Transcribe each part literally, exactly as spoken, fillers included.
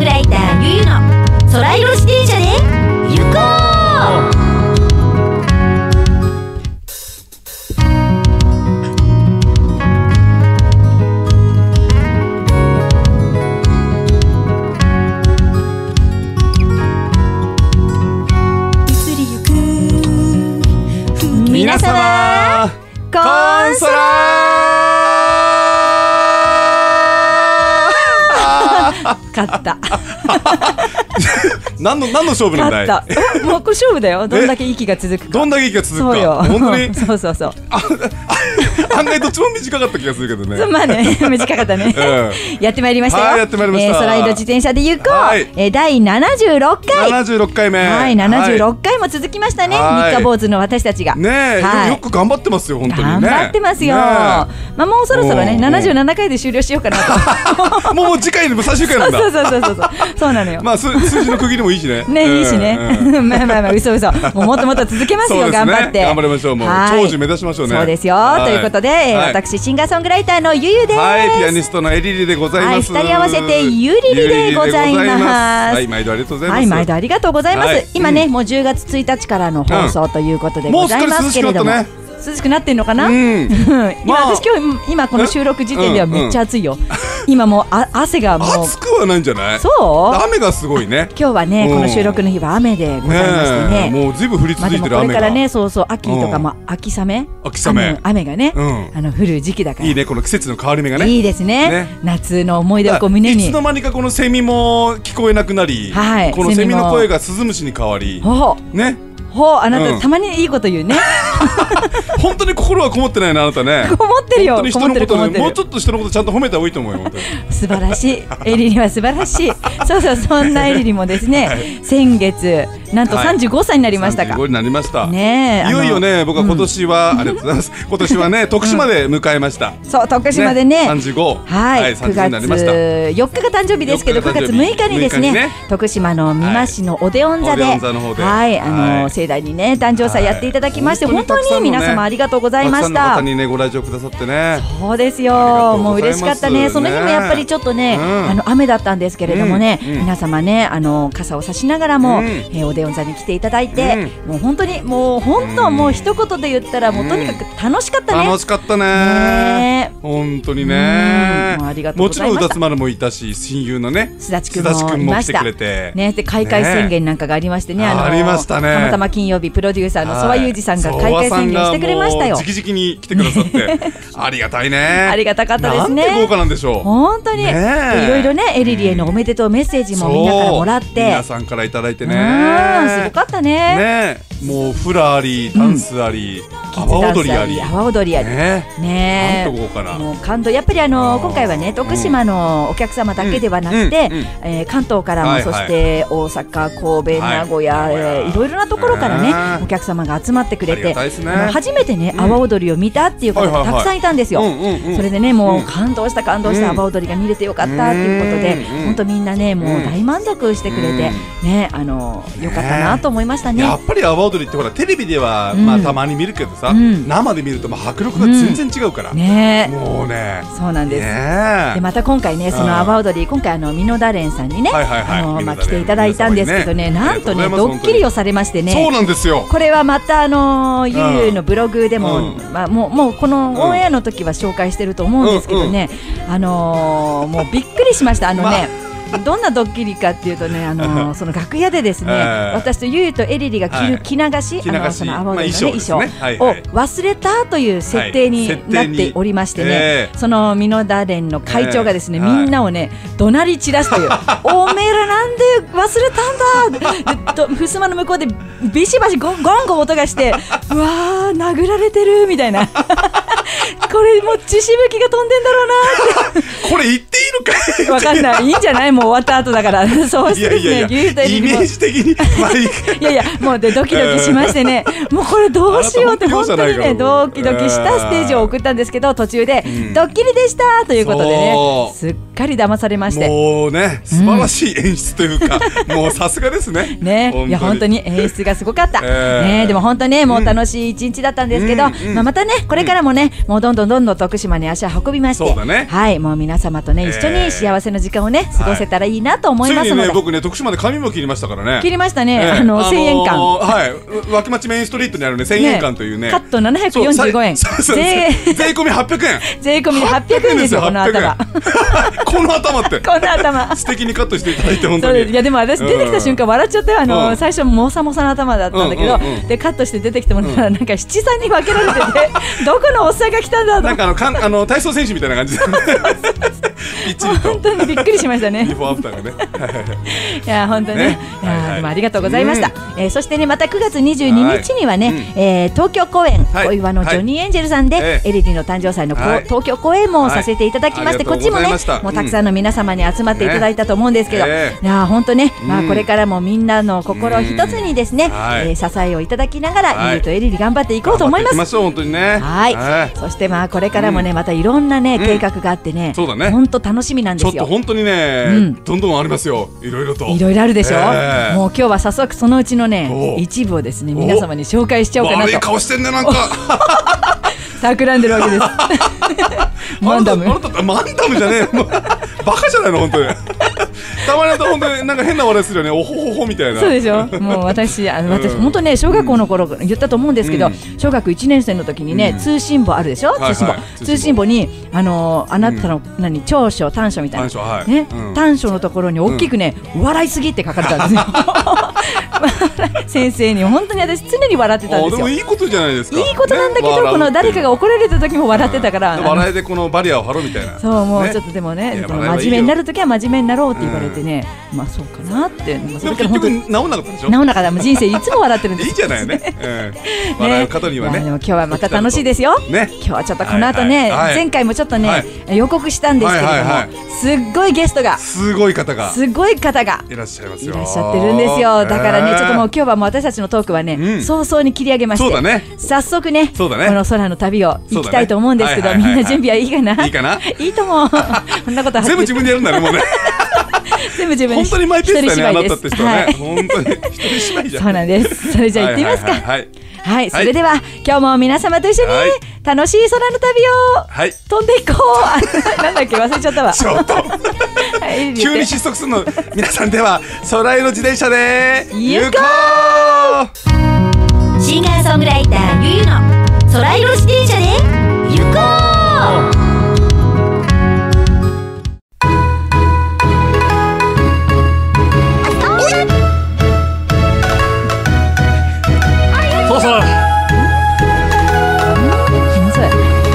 ライターゆゆの空色自転車で行こう。皆様コンソラ勝った何の何の勝負なんだい。 勝った。もうこれ勝負だよ。どんだけ息が続くか。 どんだけ息が続くか。 そうよ。 本当に。 そうそうそう。 案外どっちも短かった気がするけどね。 まあね、短かったね。やってまいりましたよ。 はい、やってまいりました。 空色自転車で行こう。だいななじゅうろっかい。 ななじゅうろっかいめ。 はい、ななじゅうろっかいも続きましたね。三日坊主の私たちが。 ねえ、よく頑張ってますよ、本当にね。 頑張ってますよ。まあもうそろそろね、ななじゅうななかいで終了しようかなと。もう次回の最終回なんだ。 そうそうそうそうそう。そうなのよ。 まあ数字の区切りもいいしね。 ね、いいしね。まあまあまあ、嘘嘘。もうもっともっと続けますよ、頑張って。 頑張りましょう。もう長寿目指しましょうね。 そうですよ。ということで、私シンガーソングライターのゆゆです。 はい、ピアニストのエリリでございます。 はい、二人合わせてゆりりでございます。 はい、毎度ありがとうございます。 はい、毎度ありがとうございます。今ね、もうじゅうがつついたちからの放送ということでございますけれども。涼しくなってんのかな。今私今日今この収録時点ではめっちゃ暑いよ。今もうあ汗がもう暑くはないんじゃない。 そう雨がすごいね。 今日はねこの収録の日は雨でございましてね。 もうずいぶん降り続いてる雨が。 これからねそうそう秋とかも秋雨秋雨雨がねあの降る時期だから。 いいねこの季節の変わり目がね。 いいですね。夏の思い出をこう胸に。 いつの間にかこのセミも聞こえなくなり、このセミの声がスズムシに変わりね。 ほう、あなた、うん、たまにいいこと言うね。 本当に心はこもってないな、あなたね。 こもってるよ。 本当に人のこと、もうちょっと人のことちゃんと褒めた方がいいと思うよ。 素晴らしい。エリリは素晴らしい。そうそう、そんなエリリもですね、はい、先月、なんとさんじゅうごさいになりましたか。 さんじゅうごになりました。 ねえ。 いよいよね、僕は今年は、うん、ありがとうございます。今年はね、徳島で迎えました。 そう、徳島でね。 さんじゅうご。 はい、くがつよっかが誕生日ですけど、くがつむいかにですね、徳島の美馬市のオデオン座で、はい、あの盛大にね、誕生祭やっていただきまして、本当に皆様ありがとうございました。たくさんの方にね、ご来場くださってね。 そうですよ。もう嬉しかったね。その日もやっぱりちょっとね、あの雨だったんですけれどもね、皆様ね、あの傘を差しながらもオデオン座に来ていただいて、もう本当にもう本当もう一言で言ったらもうとにかく楽しかったね。 楽しかったね。本当にね。 ありがとうございました。 もちろんうたつまるもいたし、親友のね、 すだちくんもいました。ね、で開会宣言なんかがありましてね、 ありましたね。 たまたま金曜日プロデューサーの曽我裕二さんが開会宣言してくれましたよ。 直々に来てくださってありがたいね。 ありがたかったですね。 なんて豪華なんでしょう。 本当にいろいろねエリリへのおめでとうメッセージもみんなからもらって皆さんからいただいてね。 すごかったね。 もうフラありダンスあり阿波踊りあり阿波踊りありね。 なんと豪華な。 もう感動。やっぱりあの今回はね徳島のお客様だけではなくて関東からもそして大阪神戸名古屋いろいろなところからねお客様が集まってくれて初めてね阿波踊りを見たっていう方がたくさんいたんですよ。それでねもう感動した感動した阿波踊りが見れてよかったっていうことで本当みんなねもう大満足してくれてねあのよかったなと思いましたね。 やっぱり阿波踊りってほらテレビではまあたまに見るけどさ生で見ると迫力が全然違うからもうねそうなんです。でまた今回ねその阿波踊り今回あの箕田蓮さんにねあのまあ来ていただいたんですけどねなんとねドッキリをされましてね。 そうなんですよ。 これはまたあのゆゆのブログでもまあもうもうこのオンエアの時は紹介してると思うんですけどねあのもうびっくりしました。あのねどんなドッキリかっていうとね、あのー、その楽屋でですね、私とゆゆとエリリが着る着流し、あのその阿波踊りのね衣装を忘れたという設定になっておりましてね、その箕田蓮の会長がですね、みんなをね怒鳴り散らすという、おめえらなんで忘れたんだ、と襖の向こうでビシバシゴンゴンゴン音がして、うわー殴られてるみたいな。これもう血しぶきが飛んでんだろうなって。 これ言っていいのかい。 わかんない。いいんじゃない。もう終わった後だから。そうしてですね。 イメージ的に。 いやいやもうでドキドキしましてね。もうこれどうしようって本当にねドキドキしたステージを送ったんですけど途中でドッキリでしたということでねすっかり騙されまして。 もうね素晴らしい演出というかもうさすがですね。 ねいや本当に演出がすごかった。ねでも本当ねもう楽しい一日だったんですけどまあまたねこれからもねもうどんどんどんどん徳島に足を運びまして、 そうだね、 はい、もう皆様とね一緒に幸せな時間をね過ごせたらいいなと思いますので、 ついにね僕ね徳島で髪も切りましたからね。 切りましたね、あのせんえんかん、 はい脇町メインストリートにあるねせんえんかんというねカットななひゃくよんじゅうごえん、税込みはっぴゃくえん、 税込みではっぴゃくえんですよこの頭。 この頭ってこの頭素敵にカットしていただいて本当に。 いやでも私出てきた瞬間笑っちゃったよ。あの最初もさもさの頭だったんだけど、でカットして出てきてもらったらなんか七三に分けられててどこのおっさんが来たんだと。 なんかあのかんあの体操選手みたいな感じで本当にびっくりしましたね。 ビフォーアフターがね。 いや本当にね、でもありがとうございました。そしてねまたくがつにじゅうににちにはね東京公演小岩のジョニーエンジェルさんでエリリの誕生祭の東京公演もさせていただきまして、こっちもねもうたくさんの皆様に集まっていただいたと思うんですけど、いや本当ねまあこれからもみんなの心を一つにですね支えをいただきながらエリとエリリ頑張っていこうと思います。 本当にね。 はい。そしてまあこれからもねまたいろんなね計画があってね、本当楽しみなんですよ。 ちょっと本当にねどんどんありますよ。いろいろと。 いろいろあるでしょ。もう今日は早速そのうちのね一部をですね皆様に紹介しちゃおうかなと。 悪い顔してんねなんか。 企んでるわけです。マンダム。 マンダムじゃねえ。バカじゃないの本当に。たまに本当になんか変な笑いするよね。おほほほみたいな。 そうでしょ。もう私あの私本当ね小学校の頃言ったと思うんですけど、小学いちねんせいの時にね通信簿あるでしょ。通信簿通信簿にあのあなたの何長所短所みたいなね短所のところに大きくね笑いすぎって書かれたんですよ。先生に本当に私常に笑ってたんですよ。 でもいいことじゃないですか。 いいことなんだけどこの誰かが怒られた時も笑ってたから。 笑いでこのバリアを張ろうみたいな。 そうもうちょっとでもね真面目になる時は真面目になろうって言われてね、まあそうかなって。 でも結局治んなかったでしょ。 治んなかった。もう人生いつも笑ってるんです。 いいじゃないね。笑う方にはね。 でも今日はまた楽しいですよ。ね。今日はちょっとこの後ね前回もちょっとね予告したんですけれどもすっごいゲストがすごい方がすごい方がいらっしゃいますよ。 いらっしゃってるんですよ。だからねちょっともう今日はもう私たちのトークはね早々に切り上げまして早速ねこの空の旅を行きたいと思うんですけど、みんな準備はいいかな。 いいかな。 いいと思う。こんなこと全部自分でやるんだねもうね。全部自分本当にマイペースだねあなたって人はね。本当に一人芝居じゃん。 そうなんです。それじゃあ行ってみますか。 はいはい、それでは今日も皆様と一緒に楽しい空の旅を飛んでいこう。なんだっけ忘れちゃったわ。 ちょっと急に失速するの。皆さんでは空への自転車で行こう。シンガーソングライターゆゆの空色自転車で行こう。 そうそう。 何それ。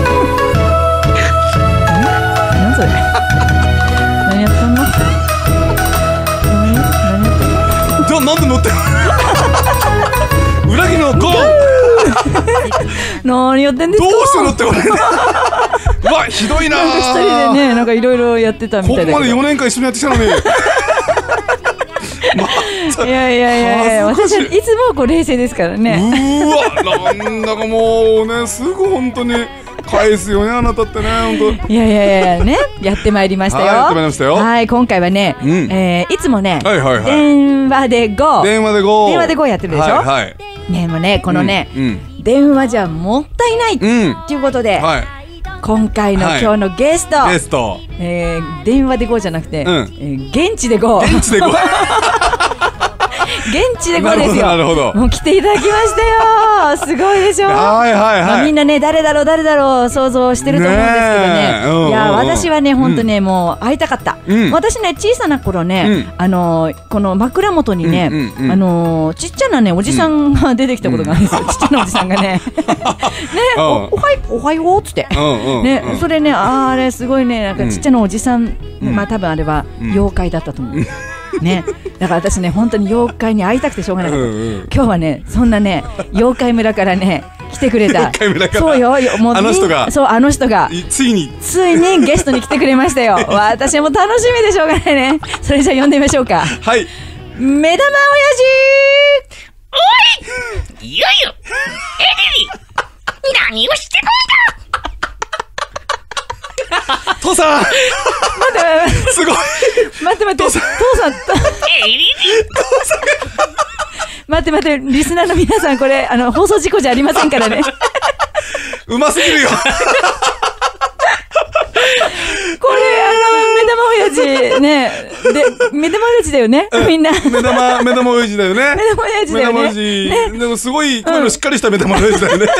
何それ。何やったの。何やってんの。 じゃあなんで乗ってる。裏切りのゴー。 何やってんですか。 どうして乗ってこれ。うわひどいな。 なんか一人でねなんかいろいろやってたみたいだけど。 ここまでよねんかん一緒にやってきたのに。 いやいやいや私はいつもこう冷静ですからね。 うわなんだかもうねすぐ本当に返すよねあなたってね本当。 いやいやいやねやってまいりましたよ。 やってまいりましたよ。 はい今回はねいつもね電話でゴー電話でゴー電話でゴーやってるでしょ。ねもうねこのね電話じゃもったいないっていうことで今回の今日のゲストゲスト電話でゴーじゃなくて現地でゴー。 現地でゴー。 現地でこうですよ。 なるほど。 もう来ていただきましたよ。すごいでしょ。 はいはいはい。 みんなね誰だろう誰だろう想像してると思うんですけどね。いや私はね本当ねもう会いたかった。私ね小さな頃ねあのこの枕元にねあのちっちゃなねおじさんが出てきたことがあるんですよ。ちっちゃなおじさんがねねおはよおはようっつってねそれねあれすごいねなんかちっちゃなおじさんまあ多分あれは妖怪だったと思う。ね、だから私ね本当に妖怪に会いたくてしょうがなかった、うんうん、今日はねそんなね妖怪村からね来てくれたそうよもうあの人がそうあの人がついについにゲストに来てくれましたよ。私も楽しみでしょうがないね。それじゃあ呼んでみましょうか。 はい目玉親父。 おいいよいよエリリ何をしてるんだ。 父さん待ってすごい待って待って父さん待って待ってリスナーの皆さんこれあの放送事故じゃありませんからね。 うますぎるよ。 これあの目玉親父ね、で目玉親父だよね、みんな。 目玉目玉親父だよね。 目玉親父だよね。 目玉親父、でもすごい声のしっかりした目玉親父だよね。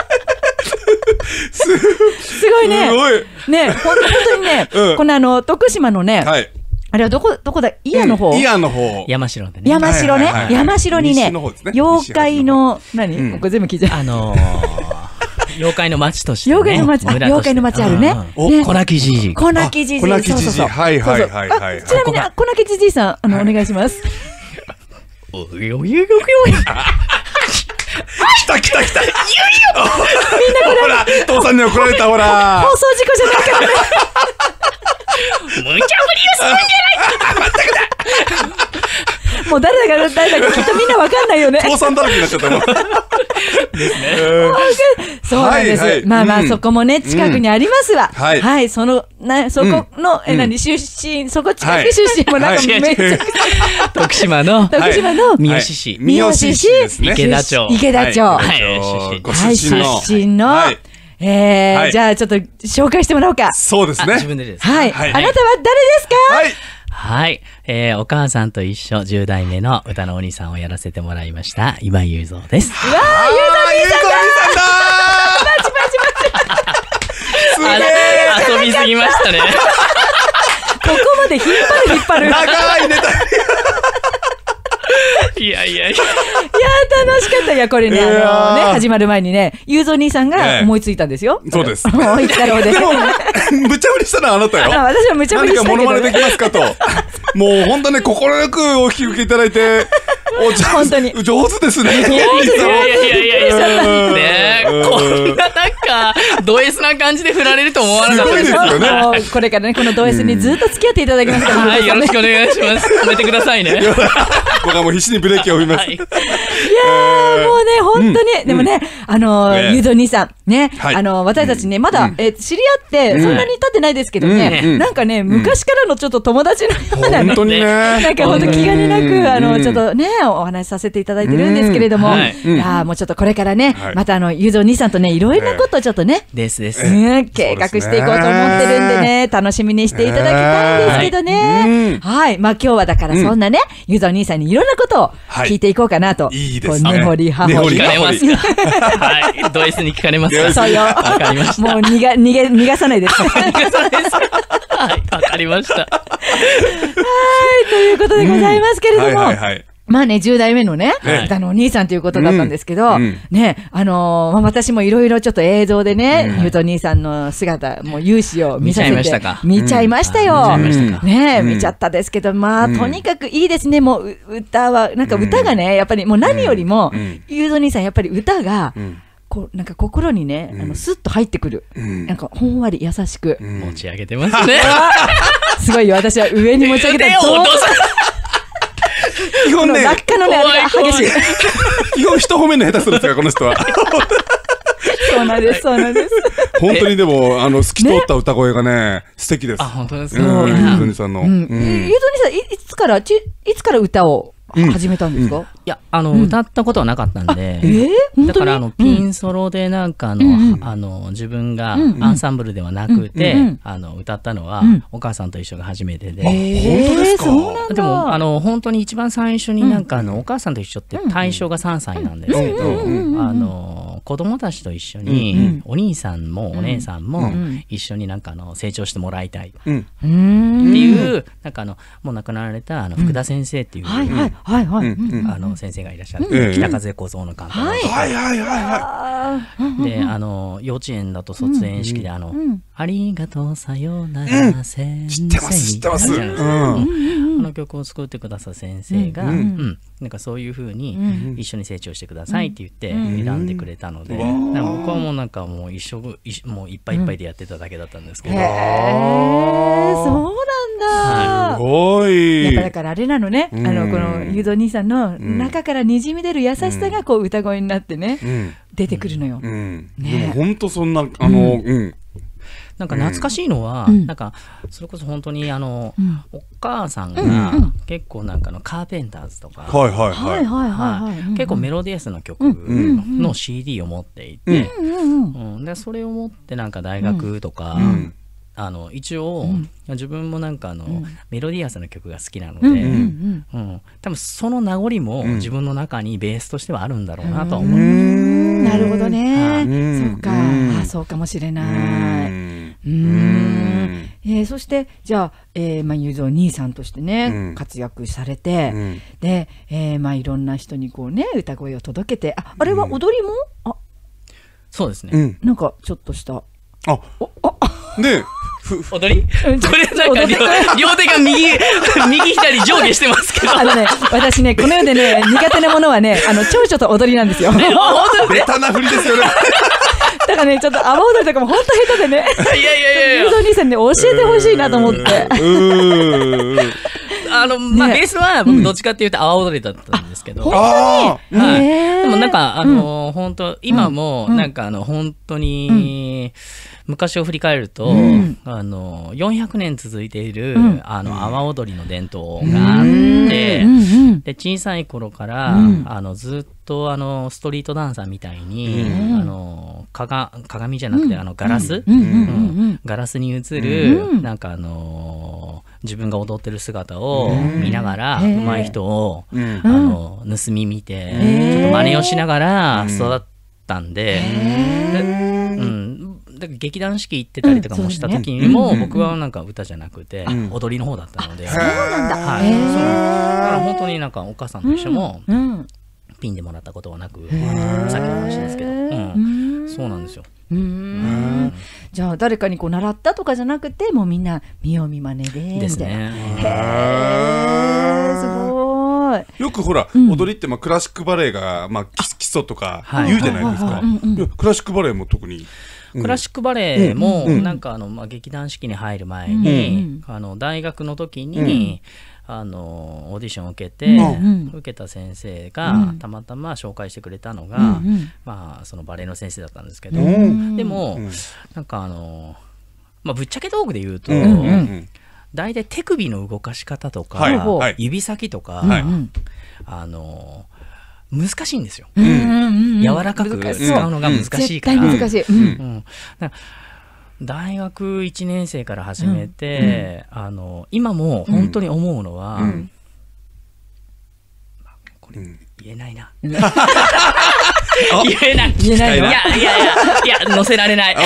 すごいね。 すごいね、ほん本当にね、このあの徳島のね、あれはどこどこだ、伊谷の方。 伊谷の方。 山城でね。 山城ね、山城にね、妖怪の何、これ全部聞いちゃう。 あの妖怪の町として、 妖怪の町、妖怪の町あるね。 小泣きじじい。 小泣きじじい。 小泣きじじい。はいはいはいはい。 ちなみに小泣きじじいさん、あのお願いします。 およよよよ。 来た来た来た。みんなほら、父さんに怒られたほら。 放送事故じゃないからね。 無茶ぶりをするんじゃない。 まったくだ。 もう誰だか誰だかきっとみんなわかんないよね。 父さんだらけになっちゃったもん。 ですね。 そうなんです。まあまあそこもね近くにありますわ。はい、そのなそこのえ何出身、そこ近く出身もなんかめっちゃ徳島の徳島の三好市三好市池田町池田町はいご出身の出身のえじゃあちょっと紹介してもらおうか。 そうですね。 自分でです。 はい。あなたは誰ですか。 はい。 はい、えー、お母さんと一緒じゅう代目の歌のお兄さんをやらせてもらいました今雄三です。 わあ、雄三兄さんだ。パチパチパチ。 すげえ。 遊びすぎましたね。ここまで引っ張る引っ張る。 長いネタ。 いやいやいや。いや楽しかった。いやこれねあのね始まる前にね雄三兄さんが思いついたんですよ。 そうです。 もういったろうで。 でも無茶ぶりしたのはあなたよ。 私は無茶ぶりしたけど。 何かモノマネできますかと。もう本当ね心よくお引き受けいただいて。 本当に上手ですね。 いやいやいやいやねこんななんかド S な感じで振られると思わなかったですよね。これからねこのド S にずっと付き合っていただきますから。 はいよろしくお願いします。止めてくださいね。 僕はもう必死にブレーキを踏みます。いやもうね本当にでもねあの雄三兄さんねあの私たちねまだ知り合ってそんなに経ってないですけどねなんかね昔からのちょっと友達のようなね本当にねなんか本当気兼ねなくあのちょっとねお話しさせていただいてるんですけれども、いやもうちょっとこれからね、またあの雄三兄さんとねいろいろなことをちょっとね、 ですです計画していこうと思ってるんでね楽しみにしていただきたいんですけどね。はい、まあ今日はだからそんなね雄三兄さんにいろんなことを聞いていこうかなと。 いいですね。 根掘り葉掘り。 聞かれます。はい、ド S に聞かれますか。 そうよ。わかりました。 もう逃が逃げ逃がさないです。 逃がさないです。はい、わかりました。はいということでございますけれども。 はいはい。 まあね、じゅう代目のね、歌のお兄さんということだったんですけど、ね、あのー、まあ、私もいろいろちょっと映像でね、ゆうと兄さんの姿、もう勇姿を見させて、 見ちゃいましたか。 見ちゃいましたよ。ね、 見ちゃったですけど、まあ、とにかくいいですね、もう歌は、なんか歌がね、やっぱりもう何よりも、ゆうと兄さんやっぱり歌が、こうなんか心にね、あのスッと入ってくる、なんかほんわり優しく持ち上げてますね。 すごいよ、私は上に持ち上げた。 基本ね、 落下のね、あれが激しい。 基本人褒めるの下手するんですか、この人は。 そうなんです、そうなんです。 本当にでも、あの、透き通った歌声がね、素敵です。 あ、本当ですか。 ゆうとにさんの。ゆうとにさん、いつから、いつから歌を始めたんですか。 いや、あの、歌ったことはなかったんで。だから、あの、ピンソロで、なんか、あの、あの、自分がアンサンブルではなくて、あの、歌ったのは。お母さんと一緒が初めてで。 本当ですか。 でも、あの、本当に一番最初になんか、あの、お母さんと一緒って、対象がさんさいなんですけど。あの、子供たちと一緒に、お兄さんもお姉さんも、一緒になんか、あの、成長してもらいたい。っていう、なんか、あの、もう亡くなられた、あの、福田先生っていう。 はい、はい、はい、はい。 あの先生がいらっしゃる、北風小僧の監督、 はいはいはいはいで、あの幼稚園だと卒園式で、あのありがとうさよなら先生、 知ってます知ってます、 あの曲を作ってくださる先生が、なんかそういう風に一緒に成長してくださいって言って選んでくれたので、僕はもうなんかもう一生もういっぱいいっぱいでやってただけだったんですけど。 へえ、そうなんだ。 すごい。 やっぱだからあれなのね、あのこのゆうと兄さんの中からにじみ出る優しさがこう歌声になってね、出てくるのよ。 でも本当そんなあのうんなんか懐かしいのは、 うん、 なんかそれこそ本当にあの、 うん、 お母さんが結構なんかのカーペンターズとか、 はいはいはい、 はいはいはい、 結構メロディアスな曲の シーディー を持っていて、 うんうんうん、でそれを持ってなんか大学とか、 うん、 あの一応、うん、自分もなんかあの、うん、メロディアスな曲が好きなので、 うんうんうん、 多分その名残も自分の中にベースとしてはあるんだろうなとは思います。 なるほどね、そうか、あ、そうかもしれない。うーん、えー、そしてじゃあ、えーまあ、ゆうぞう兄さんとしてね、うん、活躍されて、うん、で、えーまあ、いろんな人にこうね歌声を届けて、あ、あれは踊りも、うん、あ、 そうですね、 うん、 なんかちょっとしたあおあで踊り、うん、これなんか 両, 両手が右右左上下してますけど、 あのね、私ねこの世でね苦手なものはね、あの長所と踊りなんですよ。 ベタな振りですよね。 だからね、ちょっと阿波踊りとかも本当下手でね、 いやいやいやいや、 ゆうぞう兄さんに、ね、教えてほしいなと思って。 あのまあ、ね、ベースは僕どっちかっていうと阿波踊りだったんですけど、 うん、本当に、 はい、でもなんかあの、うん、本当今もなんかあの本当に、うん、昔を振り返ると、うん、あのよんひゃくねん続いている、うん、あの阿波踊りの伝統があって、うん、で小さい頃から、うん、あのずっとあのストリートダンサーみたいに、うん、あのかが鏡じゃなくて、うん、あのガラス、うんうん、ガラスに映る、うん、なんかあの自分が踊ってる姿を見ながら、うん、上手い人を、うん、あの盗み見て、うん、ちょっと真似をしながら育ったんで、で、うん、だから劇団四季行ってたりとかもした時にも、うんね、僕はなんか歌じゃなくて、うん、踊りの方だったので、 そうなんだ、 はい、そうなんだから本当になんかお母さんと一緒も、うん、ピンでもらったことはなく、さっきの話ですけど、うん、そうなんですよ。 うーん、じゃあ誰かにこう習ったとかじゃなくて、もうみんな見よう見まねでですね。 へー、すごい。 よくほら、うん、踊りってまあクラシックバレエがまあ基礎とか言うじゃないですか。クラシックバレエも特に。 うん、クラシックバレエもなんかあの、まあ、劇団四季に入る前に、うん、あの大学の時に、うん、あのオーディションを受けて、うん、受けた先生が、うん、たまたま紹介してくれたのが、うんまあ、そのバレエの先生だったんですけど、うん、でも、うん、なんかあの、まあ、ぶっちゃけトークで言うと、うんうん、大体手首の動かし方とか、はい、指先とか、はい、あの難しいんですよ、うんうんうん、柔らかく使うのが難しいから、 うん、絶対難しい、うんうん、 だから大学いちねん生から始めて、うん、あの今も本当に思うのは、うんまあ、これ言えないな、うん、言えない言えないの？ いやいやいやいや載せられない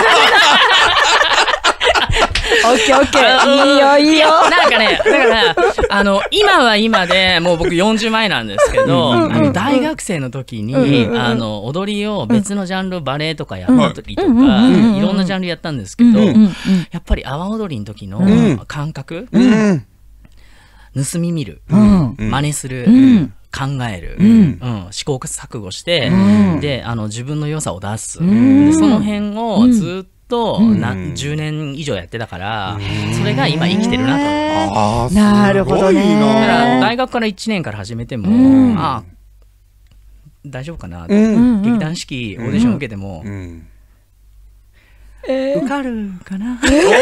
オッケーオッケー、いいよいいよ。 なんかね、だからあの今は今でもう僕よんじゅう前なんですけど、うんうんうん、あの大学生の時に、うんうん、あの踊りを別のジャンル、バレエとかやったりとか、うんうん、いろんなジャンルやったんですけど、うんうんうん、やっぱり阿波踊りの時の感覚、うん、盗み見る、うん、真似する、うん、考える、うんうん、試行錯誤して、うん、であの自分の良さを出す、うん、でその辺をずっとと何じゅうねん以上やってたから、それが今生きてるなと。 あ、なるほどね。 だから大学からいちねんから始めても、うん、あ大丈夫かな、うん、劇団四季オーディション受けても、うんうんえー、受かるかな。おー、すごい、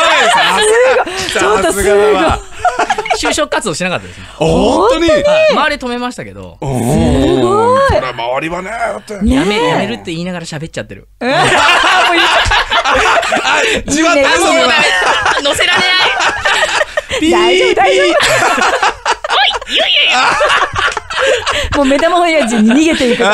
さすがだわ。 就職活動しなかったですね。 本当に、はい、 周り止めましたけど。 すごい。 それは周りはね、だってやめやめるって言いながら喋っちゃってる。 じわっと乗せられない。 大丈夫大丈夫。おい、 いやいやいや。 もう目玉親父に逃げていくから。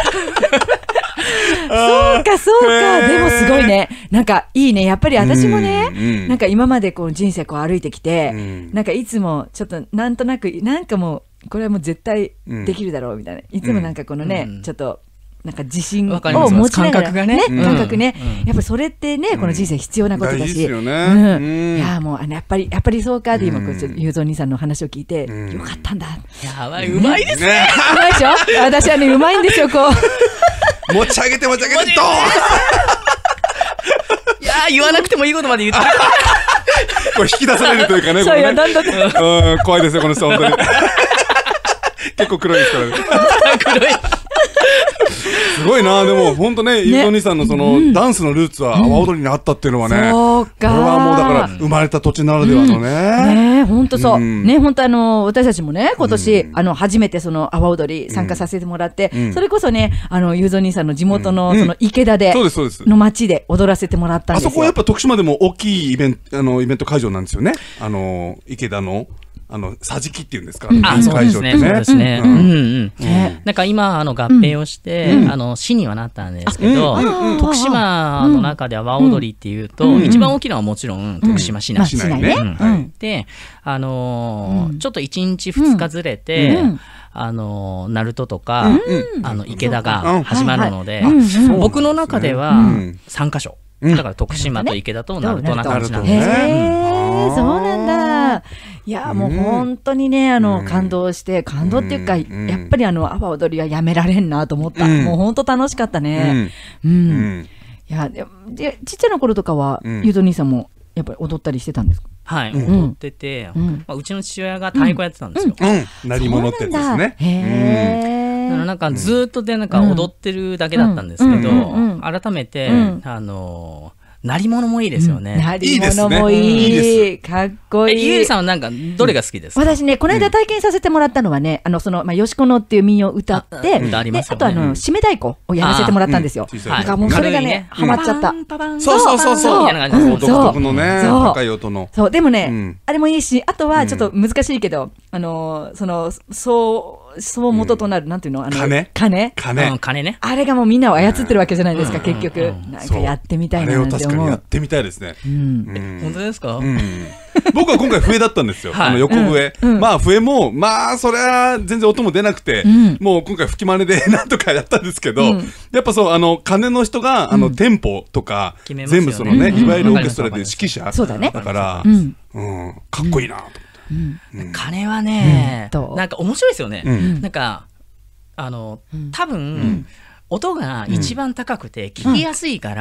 そうかそうか、でもすごいね、なんかいいね、やっぱり私もね、うんうん、なんか今までこう人生こう歩いてきて、うん、なんかいつもちょっとなんとなくなんかもうこれはもう絶対できるだろうみたいな、いつもなんかこのね、うん、ちょっとなんか自信を持ちながら、ね、 感覚がね、 感覚ね、うん、やっぱそれってね、この人生必要なことだし、 大事ですよね、うん、 いやもうあのやっぱりやっぱりそうかで今こうゆうぞう兄さんの話を聞いて、うん、よかったんだ。 やばい、うまいですね。 うまいでしょ。私はねうまいんですよこう。 持ち上げて持ち上げてドーン。 いやー、言わなくてもいいことまで言ってる。 これ引き出されるというかね。 そうよ、だんだん。 うん、怖いですよこの人本当に。結構黒いですからね。 黒い。 すすごいな。でも本当ね、ゆうとお兄さんのそのダンスのルーツは阿波踊りにあったっていうのはね、 そうか。 これはもうだから生まれた土地ならではのね。 ね、本当そう。ね、本当あの私たちもね、今年あの初めてその阿波踊り参加させてもらって、それこそね、あのゆうとお兄さんの地元のその池田での町で踊らせてもらったんですよ。 あそこはやっぱ徳島でも大きいイベント、あのイベント会場なんですよね。あの池田の。あの桟敷っていうんですか、 あ、そうですね、そうですね。うんうん。なんか今あの合併をしてあの市にはなったんですけど、徳島の中で阿波踊りっていうと一番大きなのはもちろん徳島市内で、あのちょっといちにちふつかずれて。あの鳴門とか、あの池田が始まるので、僕の中ではさんかしょ。だから徳島と池田と鳴門な感じなんですね。 そうなんだ。いやもう本当にね、あの感動して感動っていうか、やっぱりあの阿波踊りはやめられんなと思った。もう本当楽しかったね。うん。いやでちっちゃな頃とかはゆうとお兄さんもやっぱり踊ったりしてたんですか？ はい、踊ってて、うちの父親が太鼓やってたんですよ。 鳴り物ってやつですね。 だからなんかずっとでなんか踊ってるだけだったんですけど、改めてあの鳴り物もいいですよね。 鳴り物もいい、かっこいい。 ゆうりさんはなんかどれが好きですか？ 私ね、この間体験させてもらったのはね、あのそのまあよしこのっていう民謡を歌って、であとあの締め太鼓をやらせてもらったんですよ。だからもうそれがねハマっちゃった。 そうそうそうそう。独特のね高い音の。 そうでもねあれもいいし、あとはちょっと難しいけど、あのそのそうそう元となるなんていうの、あの鐘鐘鐘鐘ね。 あれがもうみんなを操ってるわけじゃないですか結局。なんかやってみたいなって思う。 あれを確かにやってみたいですね。 本当ですか？ 僕は今回笛だったんですよ。あの横笛。まあ笛もまあそれは全然音も出なくて、もう今回吹き真似でなんとかやったんですけど、やっぱそうあの鐘の人があのテンポとか全部そのね、いわゆるオーケストラで指揮者だからかっこいいなと思って。 鐘はね、なんか面白いですよね。なんかあの多分音が一番高くて聞きやすいから、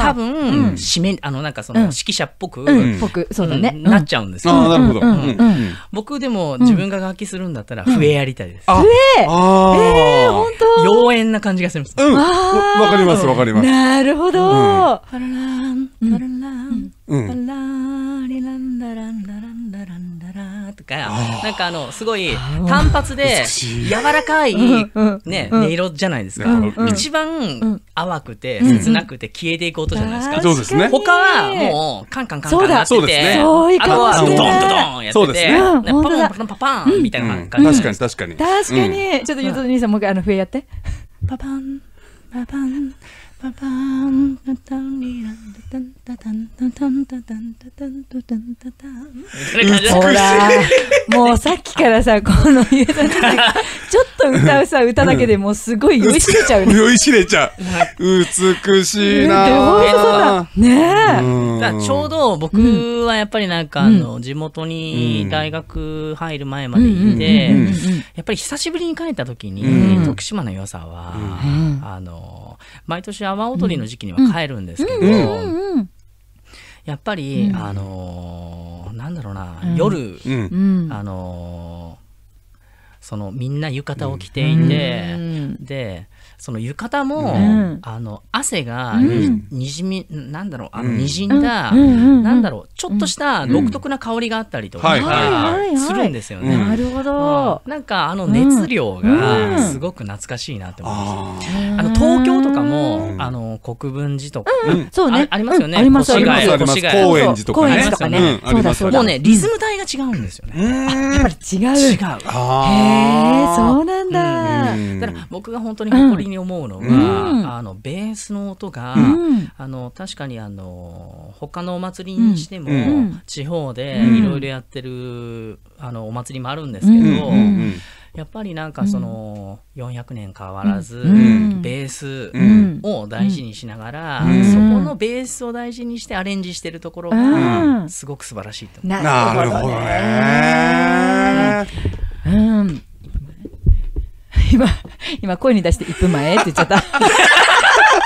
多分締めあのなんかその指揮者っぽくなっちゃうんですよ。 なるほど。 僕でも自分が楽器するんだったら笛やりたいです。 笛？ええ本当？ 妖艶な感じがするんです。 うん。わかりますわかります。 なるほど。 パラランパラランパラリランダランダランダランダラとか、なんかあのすごい単発で柔らかいね音色じゃないですか。一番淡くて切なくて消えていく音じゃないですか。 そうですね。 他はもうカンカンカンカンなってて、あとはドンドドンやってて、パパンパパンパパンみたいな感じ。 確かに確かに。 確かに。ちょっとゆうとお兄さんもう一回あの笛やって。 パパンパパンパパンタタンリランタタンタタンタタンタタンタタンタタンタタン。 ほらもうさっきからさこのゆうとお兄さんがちょっと歌うさ歌だけでもうすごい酔いしれちゃうね。 酔いしれちゃう。美しいな。ねえ。ちょうど僕はやっぱりなんかあの地元に大学入る前までいて、やっぱり久しぶりに帰った時に徳島の良さはあの毎年阿波踊りの時期には帰るんですけど、やっぱりあのなんだろうな、夜あのそのみんな浴衣を着ていて、でその浴衣もあの汗がにじみなんだろうあのにじんだなんだろうちょっとした独特な香りがあったりとかするんですよね。 なるほど。 なんかあの熱量がすごく懐かしいなって思います。あの東京とかもあの国分寺とかありますよね。 ありますあります。 高円寺とかね。 そうだそうだ。 もうねリズム帯が違うんですよね。 やっぱり違う。違う。へえそうなんだ。 だから僕が本当に誇りに思うのが、あのベースの音が、あの確かにあの他のお祭りにしても、地方でいろいろやってるあのお祭りもあるんですけど、やっぱりなんかそのよんひゃくねん変わらず、ベースを大事にしながら、そこのベースを大事にしてアレンジしてるところがすごく素晴らしいと思う。 なるほどね。 うん。今今声に出していっぷんまえって言っちゃった。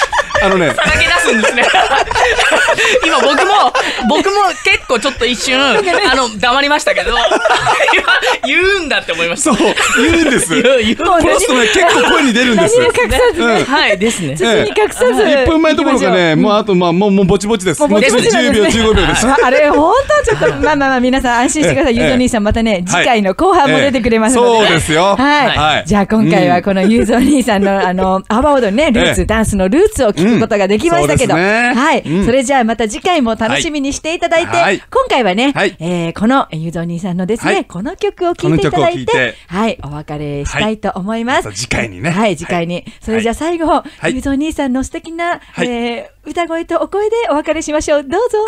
あのねさらけ出すんですね今僕も僕も結構ちょっと一瞬あの黙りましたけど今言うんだって思いました。 そう言うんです言う言うこの人ね結構声に出るんです。 何も隠さずね、 うん、はいですね。 包み隠さず、 いっぷんまえどころかね、もうあとまあもうもうぼちぼちです。 もうぼちぼちじゅうびょうじゅうごびょうです。 あれ本当ちょっとまあまあまあ皆さん安心してください。ゆうぞう兄さんまたね次回の後半も出てくれますので、 そうですよ。 はい。じゃあ今回はこのゆうぞう兄さんのあの阿波踊りねルーツダンスのルーツを聞くことができましたけど、はい。それじゃあまた次回も楽しみにしていただいて、今回はねこのゆうぞう兄さんのですねこの曲を聴いていただいて、はいお別れしたいと思います。 次回にね。 はい次回に。それじゃあ最後ゆうぞう兄さんの素敵な歌声とお声でお別れしましょう。どうぞ。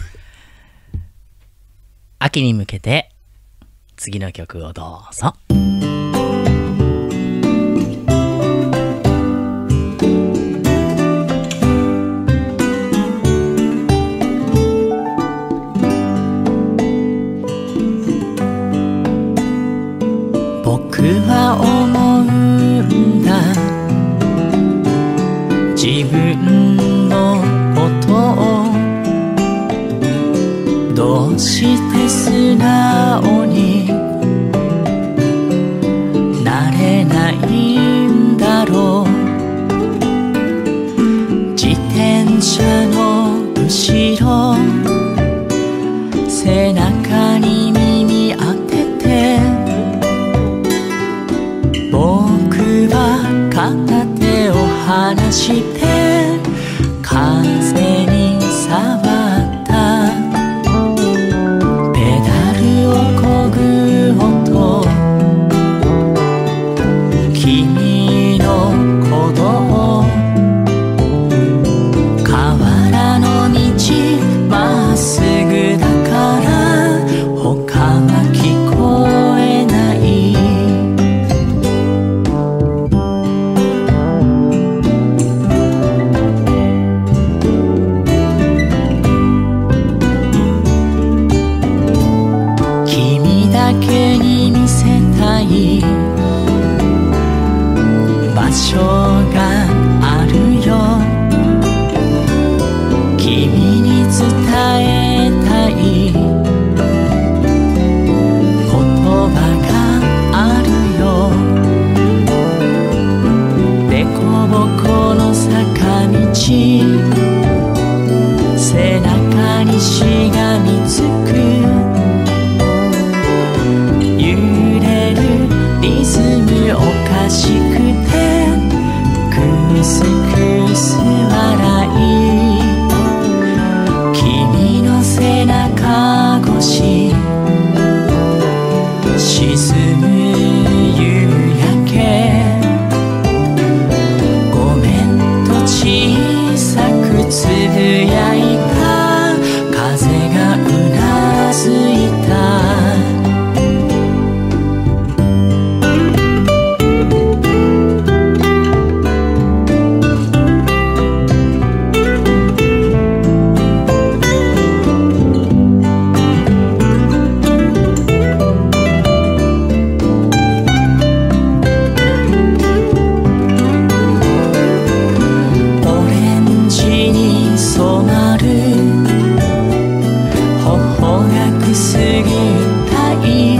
秋に向けて次の曲をどうぞ。僕は思うんだ自分のことをどうして素直になれないんだろう。自転車の後ろ背中に耳当てて僕は片手を離して風に触ったペダルを漕ぐ音君の鼓動河原の道まっすぐだから他は聞こえない君だけに見せたい場所があるよ君に伝えたい言葉があるよでこぼこの坂道背中にしがみつく揺れるリズムおかしくてクスクス笑い君の背中越し沈む夕焼けごめんと小さくつぶやいた風がうなずいたオレンジに染まる頬がくすぐったい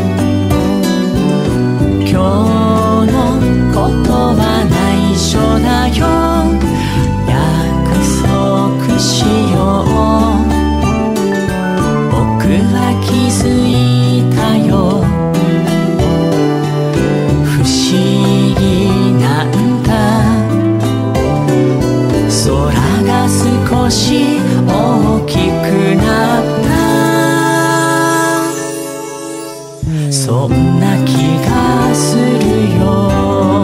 今日のことは内緒だよ約束しよう僕は気づいたよ不思議なんだ空が少し大きくなったそんな気がするよ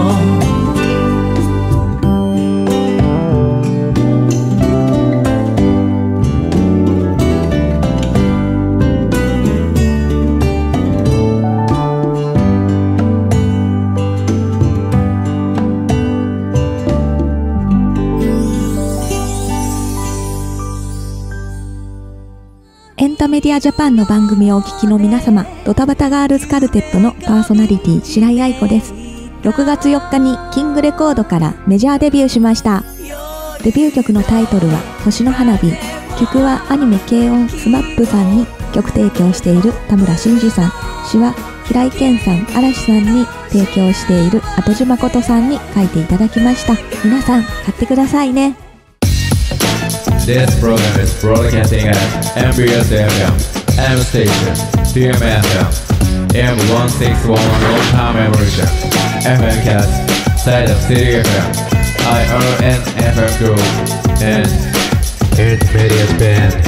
エンタメディアジャパンの番組をお聞きの皆様、ドタバタガールズカルテットのパーソナリティ白井愛子です。ろくがつよっかにキングレコードからメジャーデビューしました。 デビュー曲のタイトルは星の花火。曲はアニメ軽音スマップさんに曲提供している田村真司さん、詩は平井堅さん、嵐さんに提供している後地誠さんに書いていただきました。皆さん買ってくださいね。 This program is broadcasting at エムビーエス エフエムM Station ティーエムエフエム エムひゃくろくじゅういち Old Time Evolution エフエム Cast Side of City エフエム アイアールエヌ エフエム Group and Intermedia Band